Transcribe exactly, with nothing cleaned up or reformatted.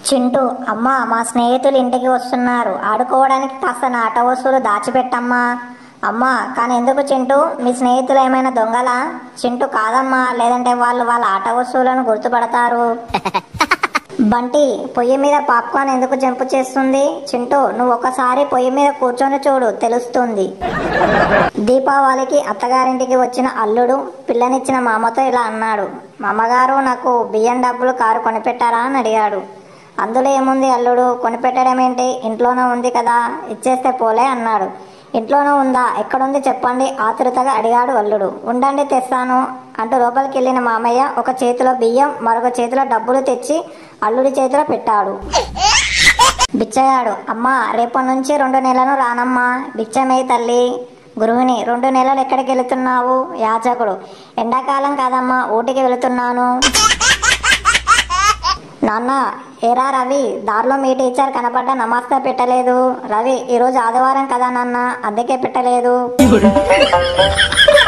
చింటూ, అమ్మా మా స్నేహితులు ఇంటికి వస్తున్నారు, ఆడుకోవడానికి కాస్త నా ఆట వస్తువులు దాచిపెట్టమ్మా. అమ్మా, కానీ ఎందుకు చింటూ? మీ స్నేహితులు ఏమైనా దొంగలా? చింటూ, కాదమ్మా, లేదంటే వాళ్ళు వాళ్ళ ఆట వస్తువులను గుర్తుపడతారు. బంటి, పొయ్యి మీద పాప్కార్న్ ఎందుకు జంపు చేస్తుంది? చింటూ, నువ్వు ఒకసారి పొయ్యి మీద కూర్చొని చూడు, తెలుస్తుంది. దీపావళికి అత్తగారింటికి వచ్చిన అల్లుడు పిల్లనిచ్చిన మామతో ఇలా అన్నాడు. మామగారు, నాకు బియ్యం డబ్బులు కారు కొనిపెట్టారా అని అడిగాడు. అందులో ఏముంది అల్లుడు, కొనిపెట్టడం ఏంటి, ఇంట్లోనే ఉంది కదా, ఇచ్చేస్తే పోలే అన్నాడు. ఇంట్లోనూ ఉందా, ఎక్కడుంది చెప్పండి ఆతృతగా అడిగాడు అల్లుడు. ఉండండి తెస్తాను అంటూ లోపలికి వెళ్ళిన మామయ్య ఒక చేతిలో బియ్యం మరొక చేతిలో డబ్బులు తెచ్చి అల్లుడి చేతిలో పెట్టాడు. బిచ్చగాడు, అమ్మా రేపటి నుంచి రెండు నెలలు రానమ్మా, బిచ్చమే తల్లి. గృహిణి, రెండు నెలలు ఎక్కడికి వెళుతున్నావు? యాచకుడు, ఎండాకాలం కాదమ్మా, ఊటికి వెళుతున్నాను. నాన్న, ఏరా రవి, దారిలో మీ టీచర్ కనపడ్డా నమస్తే పెట్టలేదు. రవి, ఈరోజు ఆదివారం కదా నాన్న, అందుకే పెట్టలేదు.